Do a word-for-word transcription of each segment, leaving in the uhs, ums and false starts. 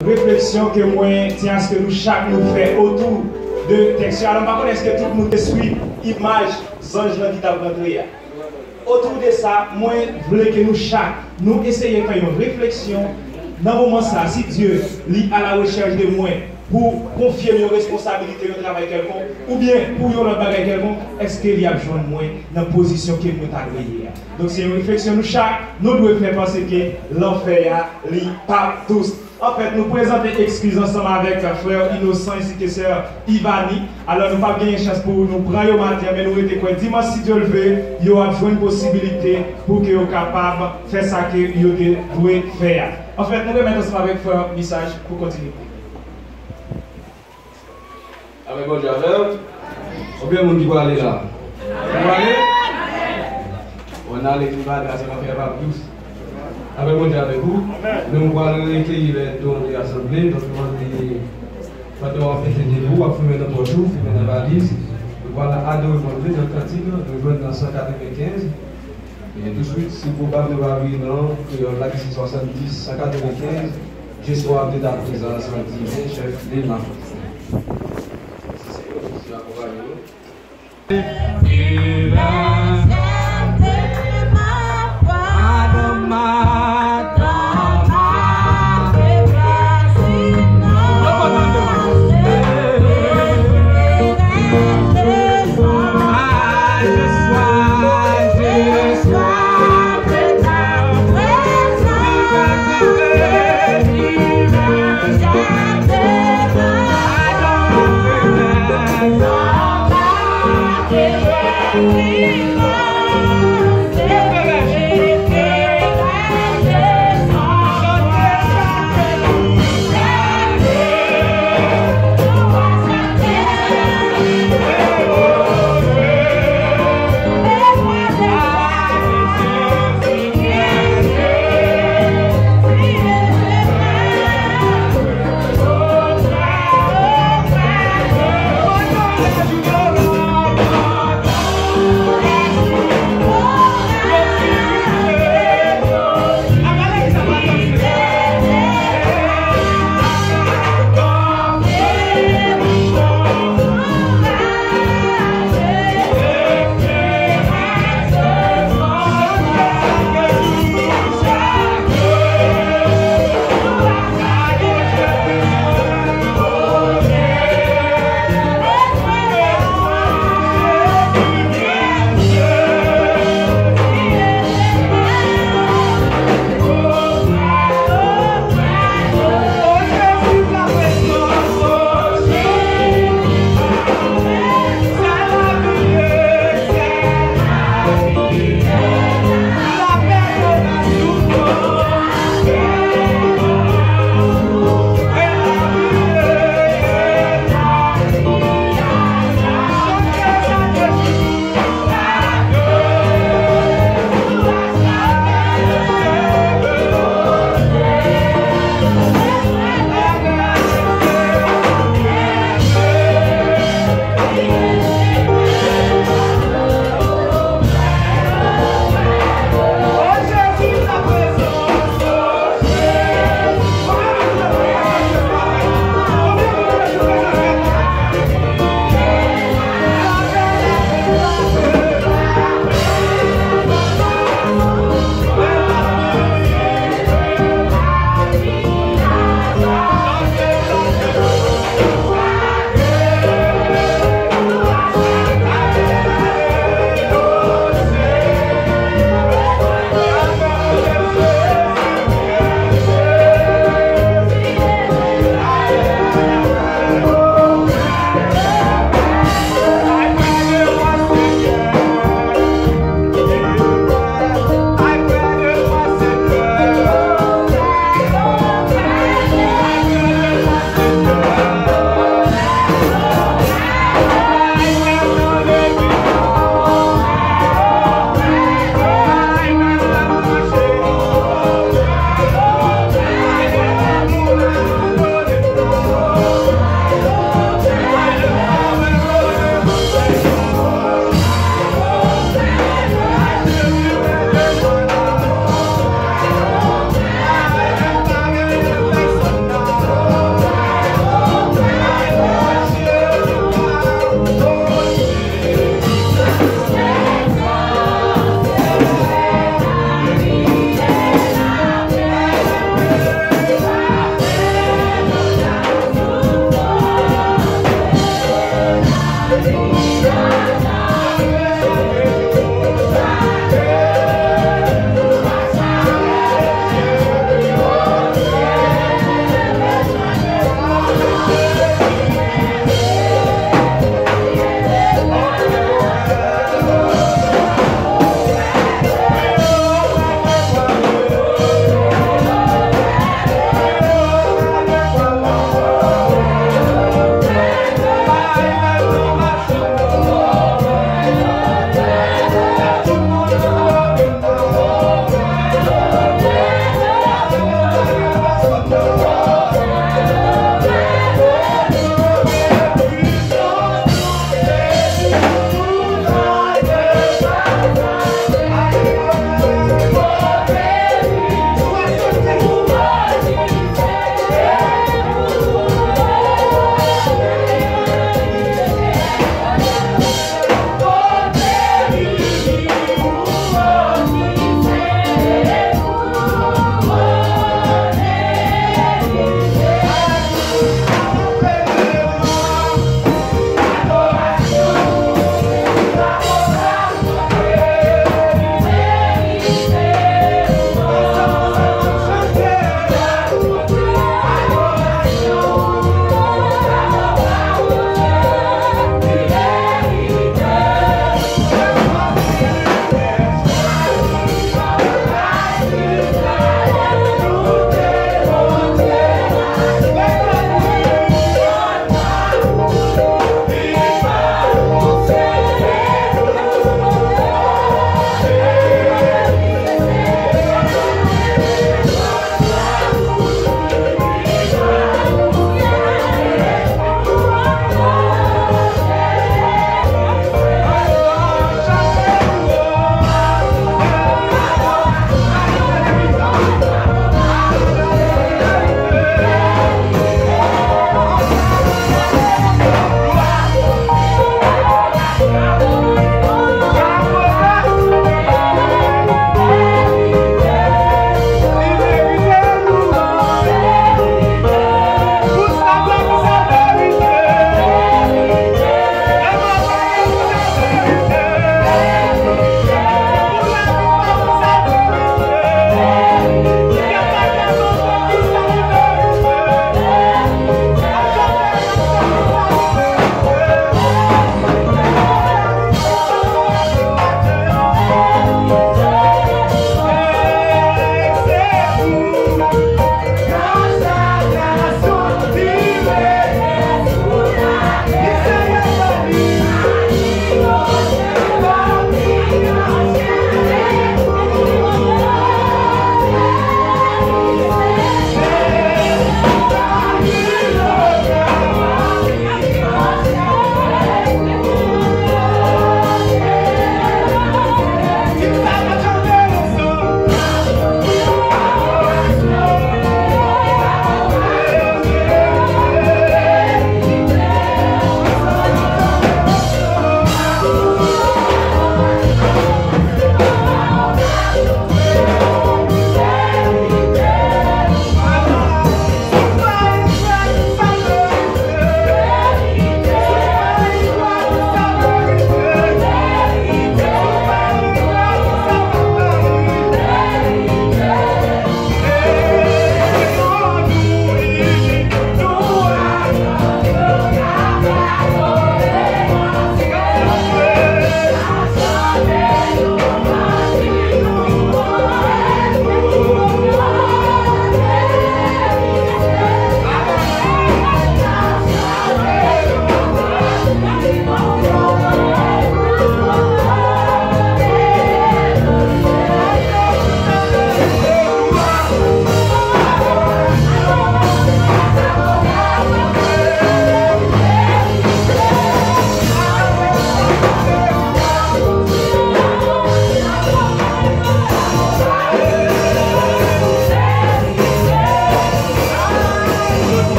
Réflexion que moi, tiens, ce que nous chaque nous fait autour de texte. Alors, par contre, est-ce que tout le monde suit l'image d'ange qui t'a rentré? Autour de ça, moi, je voulais que nous chaque, nous essayions de faire une réflexion dans le moment ça, si Dieu lit à la recherche de moi pour confier une responsabilité au travail quelconque, ou bien pour une autre bagage quelconque, est-ce qu'il y a besoin de moi dans la position que nous avons créée? Donc c'est une réflexion nous chaque, nous devons faire penser que l'enfer lit pas tous. En fait, nous présentons excuse ensemble avec frère Innocent ainsi que sœur Ivani. Alors, nous n'avons pas gagné chance pour nous prendre au matin, mais nous étions quoi? Dimanche, si Dieu le veut, il y aura une possibilité pour que vous soyez capable de faire ça que vous devez faire. En fait, nous remettons ensemble avec frère message pour continuer. Avec bon Dieu, combien de monde qui va aller là? Vous va aller? On a les qui va aller, ça va faire pas plus. Avec mon Dieu avec vous, nous allons recueillir les dons de l'Assemblée, donc nous allons faire des vous, à fumer notre jour, fumer notre valise. Nous allons adorer mon Dieu dans le cantique, nous jouons dans cent quatre-vingt-quinze. Et tout de suite, si vous ne pouvez pas venir dans la question soixante-dix, cent quatre-vingt-quinze, je suis à la présence divine, chef de ma Thank you.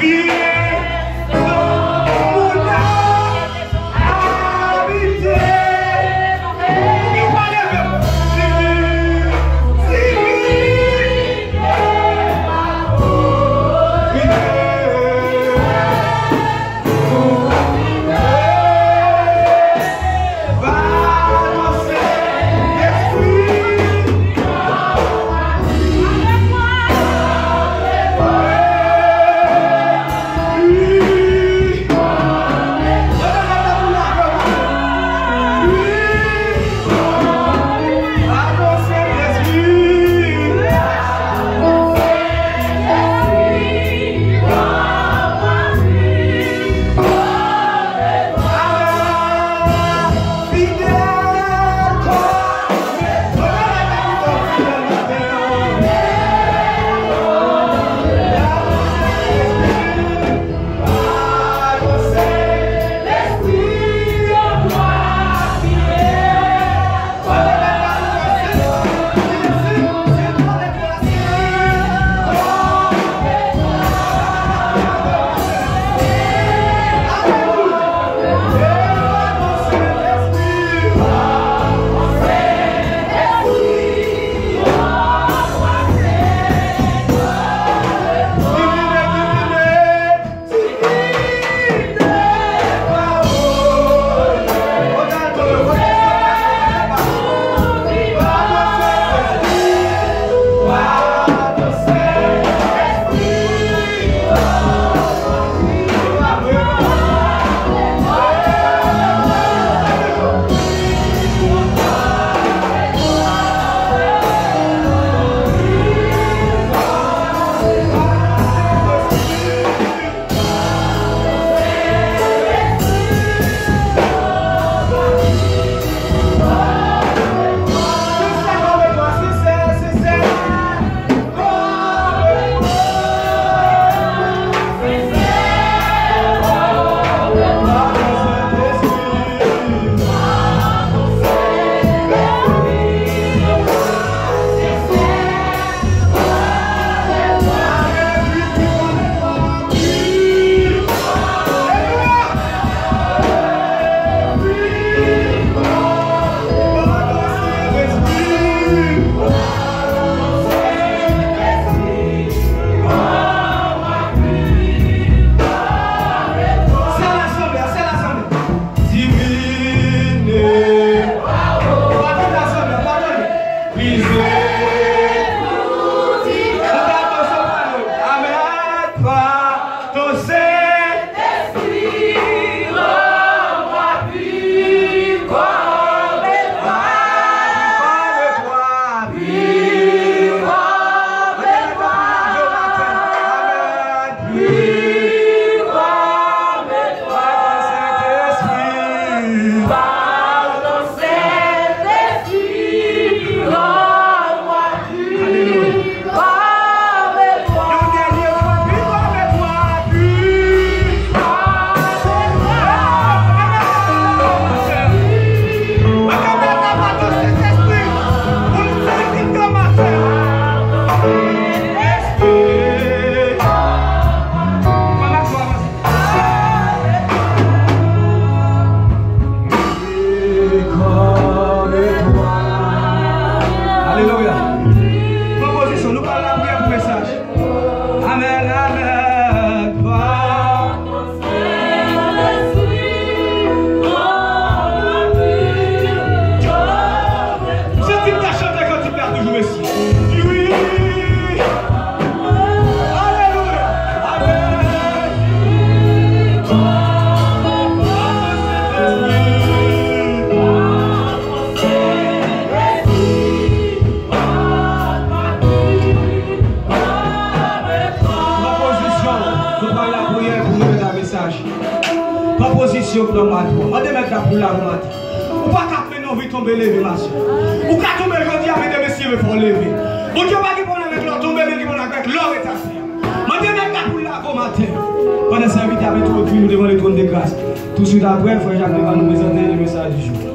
position pour le matin. On va mettre la boule à matin. On va pas non vite tomber lever ma soeur. Ou pas tomber aujourd'hui avec des messieurs il faut lever. Bon Dieu pas qui pour avec l'or tomber mais qui pour avec l'or et ta sœur. On va mettre la boule là au matin. Pendant cette invité avec tout nous devant le trône de grâce. Tout de suite après, frère Jacques va nous présenter le message du jour.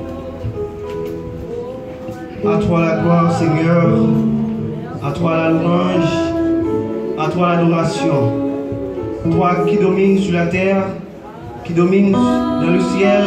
À toi la gloire, Seigneur. À toi la louange. À toi l'adoration. toi qui domines sur la terre, qui domines dans le ciel,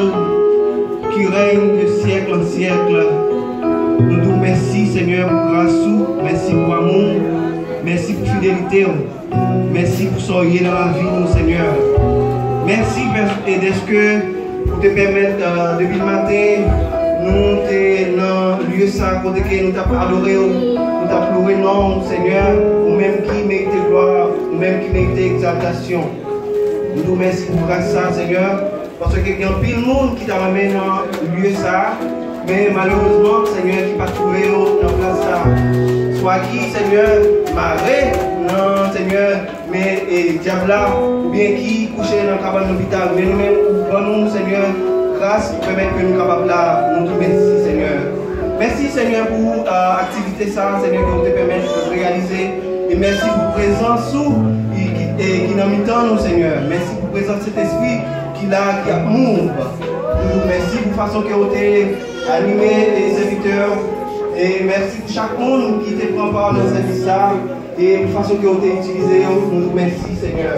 qui règne de siècle en siècle. Nous disons merci Seigneur pour grâce, merci pour amour, merci pour fidélité, merci pour soyez dans la vie nous Seigneur. Merci parce que pour te permettre euh, depuis le matin, nous sommes dans le lieu ça, côté que nous t'avons adoré, nous t'avons loué non Seigneur, ou même qui mérite gloire, ou même qui mérite exaltation. Nous nous remercions pour grâce ça Seigneur, parce qu'il y a un pile monde qui t'a ramené dans le lieu ça, mais malheureusement Seigneur qui n'a pas trouvé dans la place ça. Soit qui Seigneur, maré, non Seigneur, mais et diable ou bien qui couchait dans le cabane de l'hôpital, mais nous-mêmes, bon nous Seigneur, grâce pour permettre que nous sommes capables là, nous te merci Seigneur. Merci Seigneur pour l'activité euh, ça, Seigneur, que vous te permettez de réaliser. Et merci pour présence sous et qui nous mis dans nous Seigneur. Merci pour présence de cet esprit qui là, qui a move. Merci pour la façon que vous avez animé les serviteurs. Et merci pour chaque monde qui te prend part dans cette service là. Et pour la façon que vous avez utilisé, nous nous merci Seigneur.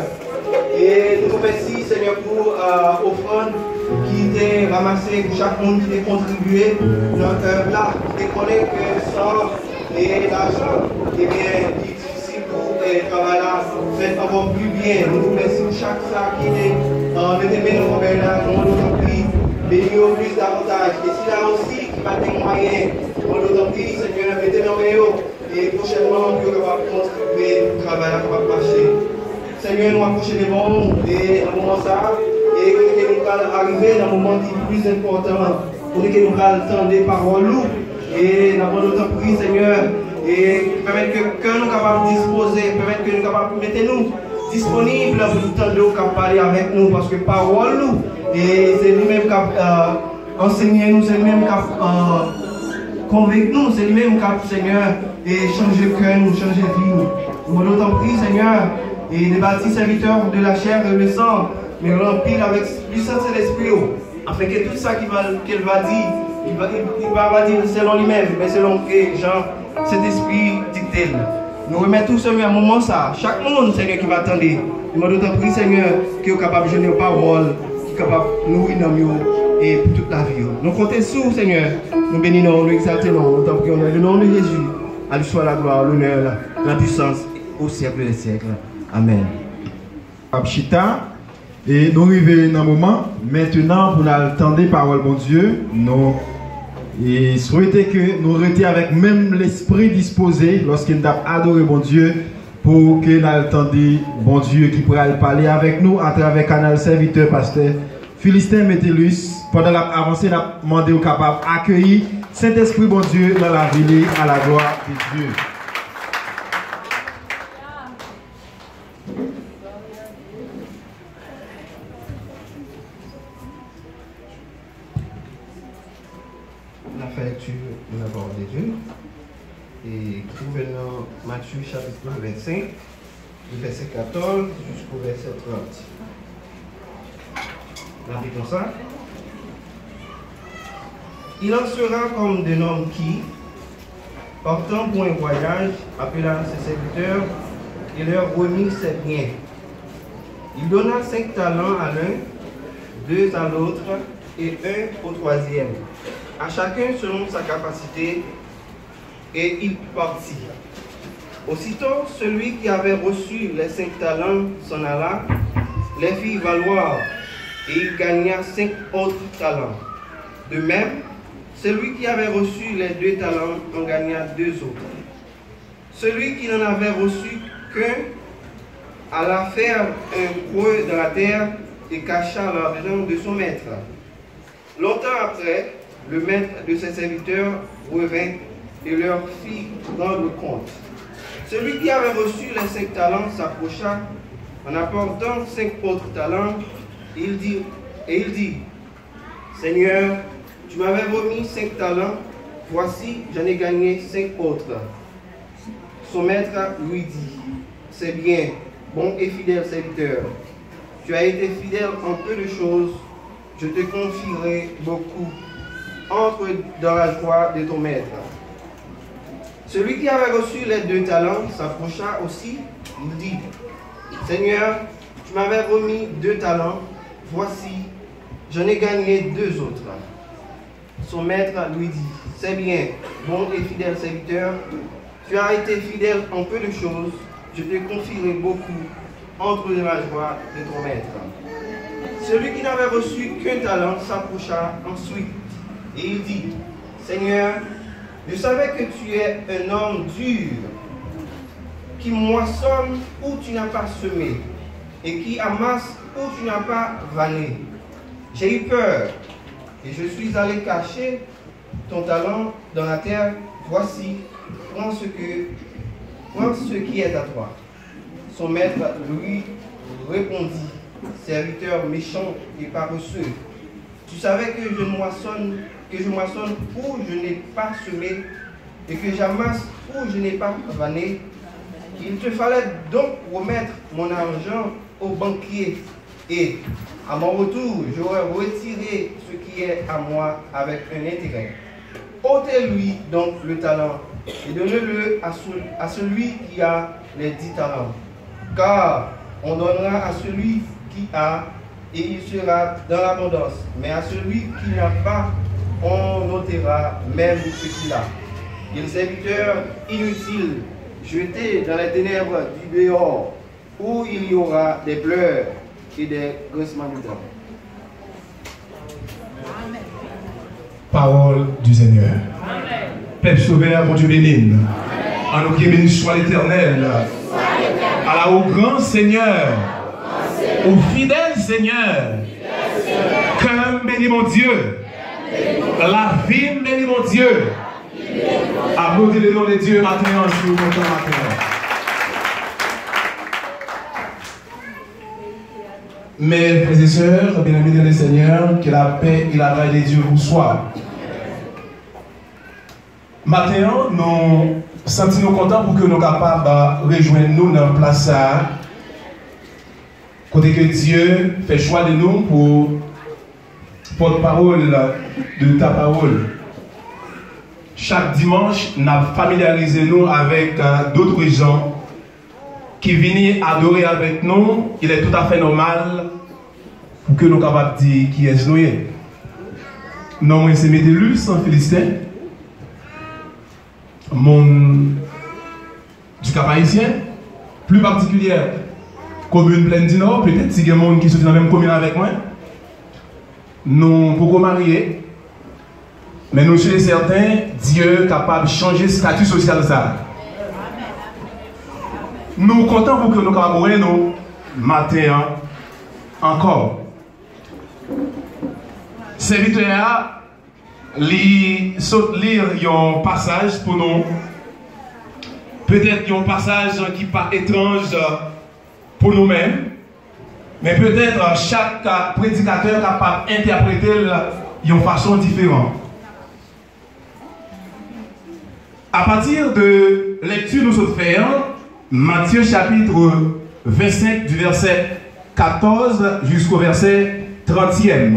Et nous nous merci Seigneur pour euh, offrande qui était ramassé, pour chaque monde qui a contribué dans un plat, qui connaît que sans et l'argent, et bien, il est difficile pour le travail là, fait encore plus bien. Nous nous remercions chaque sac qui est en déterminé dans le là, nous nous prie, bénis-nous plus davantage. Et si là aussi, qui va témoigner, nous nous prie, Seigneur, mettez-nous et prochainement, nous allons contribuer au travail là, qui va marcher. Seigneur, nous approchons des bons et à un moment ça, et que nous allons arriver dans un moment qui est plus important, pour que nous allons entendre des paroles et nous avons notre prix, Seigneur, et permettre que, que nous sommes capables de disposer, permettre que nous sommes capables de mettre nous disponibles pour nous entendre, parler avec nous, parce que parole nous, et c'est lui-même qui a euh, enseigné nous, c'est lui-même qui a euh, convaincu nous, c'est lui-même qui a, Seigneur, et changer le cœur, nous changer la vie. Nous avons notre prix, Seigneur, et des bâtis serviteurs de la chair et le sang, mais remplir avec puissance de l'esprit, afin que tout ça qu'il va, qu'il va dire, il va, il, il va pas dire selon lui-même, mais selon que Jean, cet esprit dicte. Nous remettons tout Seigneur à un moment ça. Chaque monde, Seigneur, qui va attendre. Nous demandons prie, Seigneur, qui est capable de donner une parole, qui est capable de nourrir nous et pour toute la vie. Nous comptons sur Seigneur. Nous bénissons, nous exaltons, nous t'en prions dans le nom de Jésus. À lui soit la gloire, l'honneur, la puissance au siècle des siècles. Amen. Abchita. Et nous arrivons dans un moment, maintenant, pour attendre la parole, mon Dieu, nous et souhaiter que nous restions avec même l'esprit disposé lorsqu'il nous a adoré, mon Dieu, pour que nous attendions, bon Dieu, qui pourrait parler avec nous à travers le canal serviteur, pasteur Philistin Métellus. Pendant l'avancée, nous avons demandé aux capables d'accueillir Saint-Esprit, bon Dieu, dans la ville, à la gloire de Dieu. La parole de Dieu et trouvez dans Matthieu chapitre vingt-cinq, verset quatorze jusqu'au verset trente. La vie comme ça. Il en sera comme d'un homme qui, partant pour un voyage, appela ses serviteurs et leur remit ses biens. Il donna cinq talents à l'un, deux à l'autre et un au troisième, à chacun selon sa capacité, et il partit. Aussitôt, celui qui avait reçu les cinq talents s'en alla, les fit valoir, et il gagna cinq autres talents. De même, celui qui avait reçu les deux talents en gagna deux autres. Celui qui n'en avait reçu qu'un alla faire un creux dans la terre et cacha l'argent de son maître. Longtemps après, le maître de ses serviteurs revint et leur fit rendre compte. Celui qui avait reçu les cinq talents s'approcha en apportant cinq autres talents. Il dit, et il dit, Seigneur, tu m'avais remis cinq talents, voici, j'en ai gagné cinq autres. Son maître lui dit, c'est bien, bon et fidèle serviteur. Tu as été fidèle en peu de choses, je te confierai beaucoup. Entre dans la joie de ton maître. Celui qui avait reçu les deux talents s'approcha aussi, il dit, Seigneur, tu tu m'avais remis deux talents, voici, j'en ai gagné deux autres. Son maître lui dit, c'est bien, bon et fidèle serviteur, tu as été fidèle en peu de choses, je te confierai beaucoup entre la joie de ton maître. Celui qui n'avait reçu qu'un talent s'approcha ensuite et il dit, Seigneur, je savais que tu es un homme dur, qui moissonne où tu n'as pas semé, et qui amasse où tu n'as pas vanné. J'ai eu peur, et je suis allé cacher ton talent dans la terre. Voici, prends ce, que, prends ce qui est à toi. Son maître lui répondit, serviteur méchant et paresseux, tu savais que je moissonne, que je moissonne où je n'ai pas semé, et que j'amasse où je n'ai pas vanné. Il te fallait donc remettre mon argent au banquier, et à mon retour, j'aurais retiré ce qui est à moi avec un intérêt. Ôtez-lui donc le talent et donnez-le à, à celui qui a les dix talents. Car on donnera à celui qui a et il sera dans l'abondance. Mais à celui qui n'a pas, on ôtera même ce qu'il a. Il serviteur inutile, jeté dans les ténèbres du dehors, où il y aura des pleurs et des grincements de dents. Parole du Seigneur. Père sauveur, mon Dieu béni. En nous qui béni soit l'Éternel. À la au grand Seigneur. Au fidèle Seigneur. Cœur béni mon Dieu. La vie béni mon Dieu. Applaudis le nom de Dieu maintenant sur mon temps maintenant. Mes frères et sœurs, bien-aimés dans le Seigneur, que la paix et la grâce de Dieu vous soient. Maintenant, nous sentons contents pour que nous soyons capables de rejoindre nous dans la place à côté que Dieu fait choix de nous pour porte-parole de ta parole. Chaque dimanche, nous familiarisons nous avec euh, d'autres gens qui viennent adorer avec nous. Il est tout à fait normal pour que nous soyons capables de dire qui est-ce nous. Non, c'est Médélus en Philistin, mon du Cap haïtien, plus particulière, commune pleine du Nord, peut-être si il y a des gens qui sont dans la même commune avec moi. Nous pouvons marier. Mais nous sommes certains, Dieu est capable de changer le statut social. Ça. Nous sommes contents pour que nous collaborons nous matin encore. Serviteur li saute lire un passage pour nous. Peut-être un passage qui n'est pas étrange pour nous-mêmes. Mais peut-être chaque prédicateur est capable d'interpréter d'une façon différente. À partir de lecture nous sommes faisons, Matthieu chapitre vingt-cinq du verset quatorze jusqu'au verset trentième.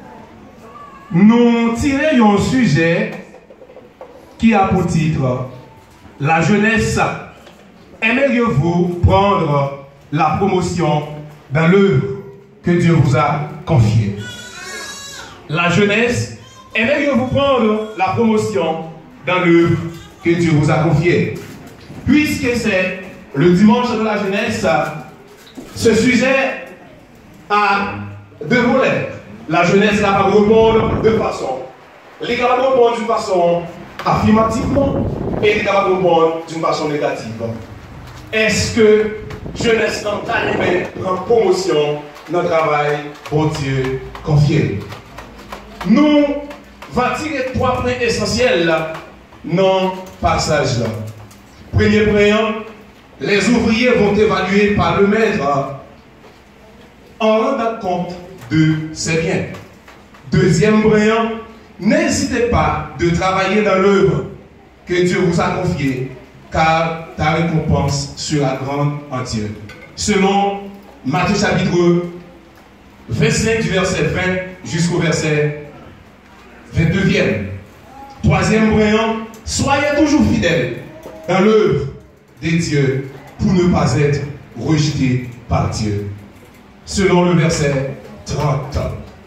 Nous tirons un sujet qui a pour titre la jeunesse. Aimeriez-vous prendre la promotion dans l'œuvre que Dieu vous a confiée? La jeunesse, aimeriez-vous prendre la promotion dans l'œuvre que Dieu vous a confiée? Puisque c'est le dimanche de la jeunesse, ce sujet a deux volets. La jeunesse est capable de répondre de façon. Elle est capable de répondre d'une façon affirmativement et elle est capable de répondre d'une façon négative. Est-ce que jeunesse arrive prend promotion dans le travail pour Dieu confié? Nous va tirer trois points essentiels dans le passage là. Premier point, les ouvriers vont évaluer par le maître en rendant compte de ses biens. Deuxième point, n'hésitez pas de travailler dans l'œuvre que Dieu vous a confiée, car ta récompense sera grande en Dieu. Selon Matthieu chapitre vingt-cinq du verset vingt jusqu'au verset vingt-deux. Troisième point, soyez toujours fidèles dans l'œuvre de Dieu pour ne pas être rejetés par Dieu. selon le verset trente.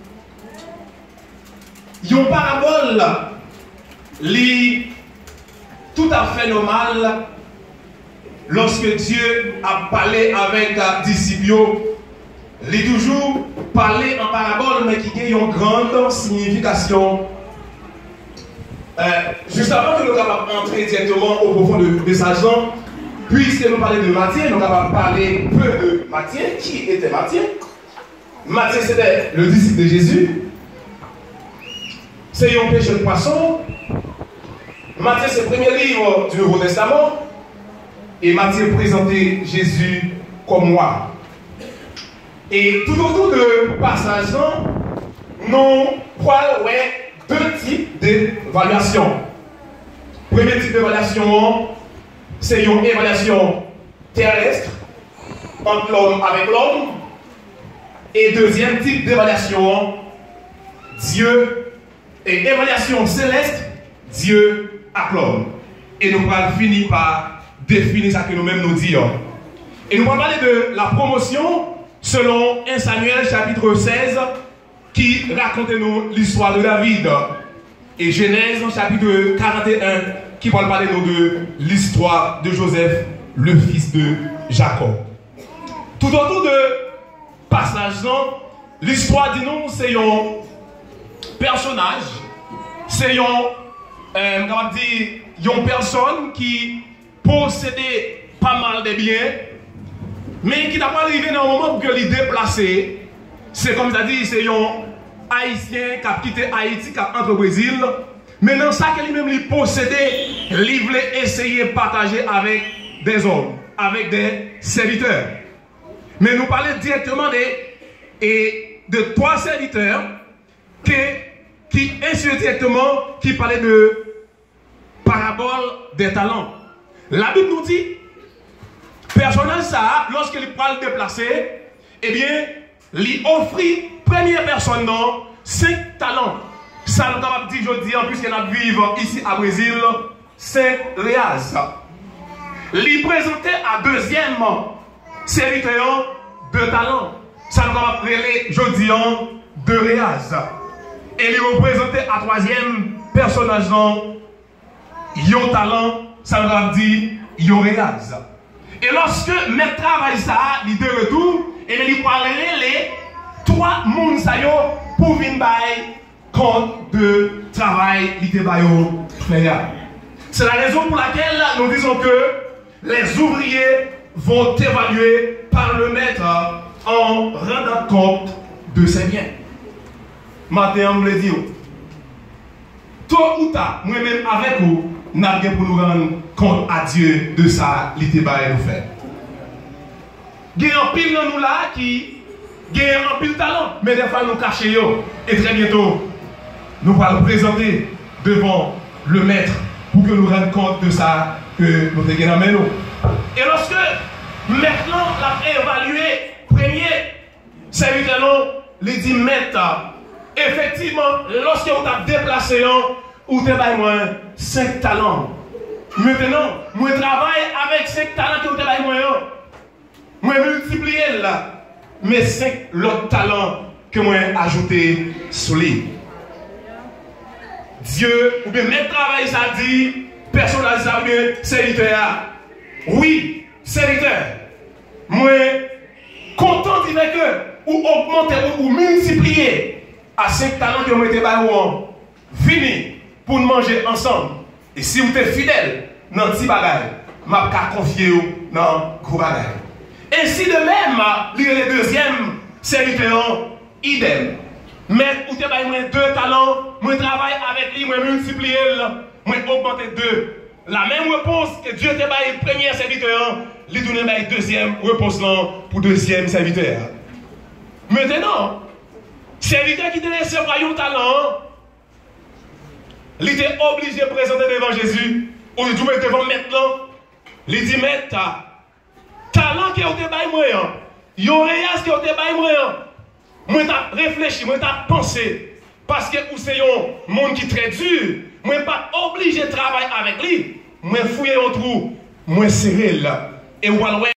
Yon parabole, li tout à fait normal lorsque Dieu a parlé avec les disciples. Il a toujours parlé en parabole, mais qui a une grande signification. Euh, juste avant que nous puissions entrer directement au profond de message, puisque nous parlons de Matthieu, nous allons parler peu de Matthieu. Qui était Matthieu? Matthieu, c'était le disciple de Jésus. C'est un péché de poisson. Matthieu, c'est le premier livre du Nouveau Testament. Et Matthieu présentait Jésus comme moi. Et tout autour de passage, nous prenons deux types d'évaluation. Premier type d'évaluation, c'est une évaluation terrestre entre l'homme avec l'homme. Et deuxième type d'évaluation, Dieu, et évaluation céleste, Dieu avec l'homme. Et nous allons finir par définir ce que nous-mêmes nous disons. Et nous allons parler de la promotion selon premier Samuel chapitre seize qui raconte nous l'histoire de David. Et Genèse chapitre quarante et un qui va parler nous de l'histoire de Joseph, le fils de Jacob. Tout autour de passage, l'histoire dit nous c'est un personnage, c'est un, euh, on va dire, une personne qui possédait pas mal de biens, mais qui n'a pas arrivé dans un moment pour que les déplacer. C'est comme ça dit, c'est un Haïtien qui a quitté Haïti, qui a entré au Brésil. Mais dans ça que lui-même lui possédait, il voulait essayer de partager avec des hommes, avec des serviteurs. Mais nous parlons directement de, et de trois serviteurs qui, qui insultent directement, qui parlaient de parabole des talents. La Bible nous dit, personnage ça, lorsqu'il parle de déplacer, eh bien, il offrit première personne dans cinq talents. Ça nous avons dit aujourd'hui, en plus qu'on vivre ici à Brésil, cinq réas. Il présentait à deuxième serviteur deux talents. Ça nous avons appelé aujourd'hui deux réas. Et il représentait à troisième personnage dans un talent. Ça nous avons dit un réas. Et lorsque maître travail ça, il de retour, et il parlerait les trois mondes pour venir bailler compte de travail qui était baillé. C'est la raison pour laquelle nous disons que les ouvriers vont évaluer par le maître en rendant compte de ses biens. Matin, on me le dit. Tôt ou tard, moi-même avec vous, nous avons pour nous rendre compte à Dieu de ça, qui était baillé nous faire. Il y a un pile dans nous là qui a un pile talent, mais des fois nous cachons. Et très bientôt, nous allons présenter devant le maître pour que nous rendions compte de ça que nous avons dans nous. Et lorsque maintenant l'a évalué, premier serviteur, il dit maître, effectivement, lorsque vous avez déplacé, vous avez moins cinq talents. Maintenant, moi travaille avec cinq talents que vous avez moins. Moi multiplier là, mais cinq l'autre talents que moi ajouté sur lui. Dieu, ou bien même travail, ça dit, personnage, ça bien, serviteur. Oui, serviteur. Moi, content d'y que, ou augmenter, ou, ou multiplier à cinq talents que vous mettez par vous, fini pour nous manger ensemble. Et si vous êtes fidèle dans le petit bagage, je vais confier dans le gros bagage. Ainsi de même, lire le deuxième serviteur, idem. Mais vous avez deux talents, moi travaille avec lui, moi multiplier, moi augmenter deux. La même réponse que Dieu t'a donné le premier serviteur, lui donne la deuxième réponse pour deuxième serviteur. Maintenant, serviteur qui t'a laissé un talent, il était obligé de présenter devant Jésus, ou il dit devant maintenant, il dit maître, talent qui a été baillé moi, yon réas qui a été baillé moi, moi t'as réfléchi, moi t'as pensé, parce que vous c'est un monde qui est très dur, moi pas obligé de travailler avec lui, moi fouiller un trou, moi serré là, et voilà.